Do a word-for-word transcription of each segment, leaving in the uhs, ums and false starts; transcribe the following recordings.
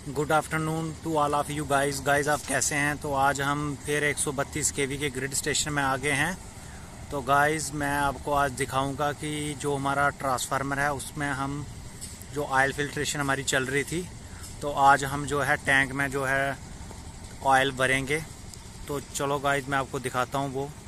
Good afternoon to all of you guys guys आप कैसे हैं। तो आज हम फिर एक सौ बत्तीस केवी के ग्रिड स्टेशन में आ गए हैं। तो गाइस मैं आपको आज दिखाऊंगा कि जो हमारा ट्रांसफार्मर है उसमें हम जो ऑयल फिल्ट्रेशन हमारी चल रही थी, तो आज हम जो है टैंक में जो है ऑयल भरेंगे। तो चलो गाइस मैं आपको दिखाता हूँ वो।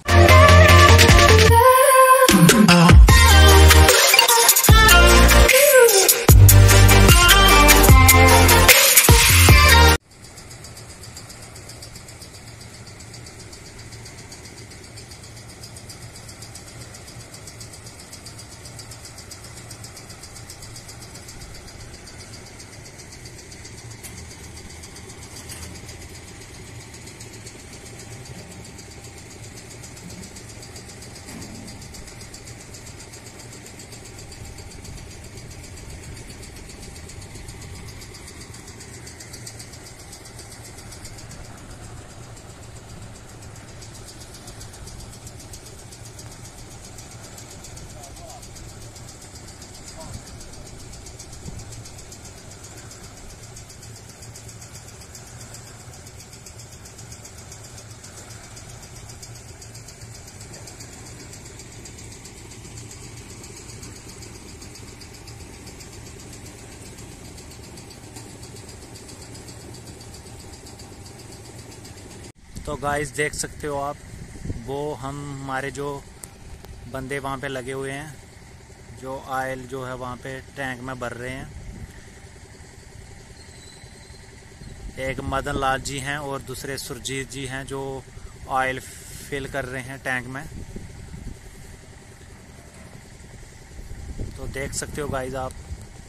तो गाइस देख सकते हो आप, वो हम हमारे जो बंदे वहाँ पे लगे हुए हैं, जो ऑयल जो है वहाँ पे टैंक में भर रहे हैं। एक मदन लाल जी हैं और दूसरे सुरजीत जी हैं जो ऑयल फिल कर रहे हैं टैंक में। तो देख सकते हो गाइस आप।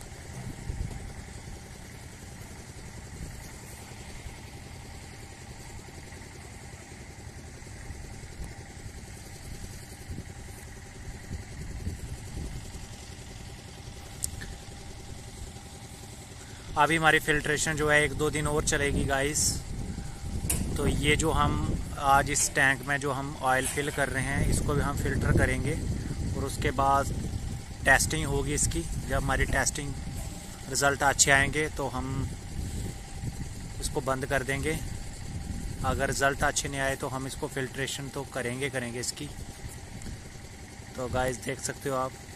अभी हमारी फिल्ट्रेशन जो है एक दो दिन और चलेगी गाइस। तो ये जो हम आज इस टैंक में जो हम ऑयल फिल कर रहे हैं, इसको भी हम फिल्टर करेंगे और उसके बाद टेस्टिंग होगी इसकी। जब हमारी टेस्टिंग रिज़ल्ट अच्छे आएंगे तो हम इसको बंद कर देंगे। अगर रिज़ल्ट अच्छे नहीं आए तो हम इसको फिल्ट्रेशन तो करेंगे करेंगे इसकी। तो गाइस देख सकते हो आप।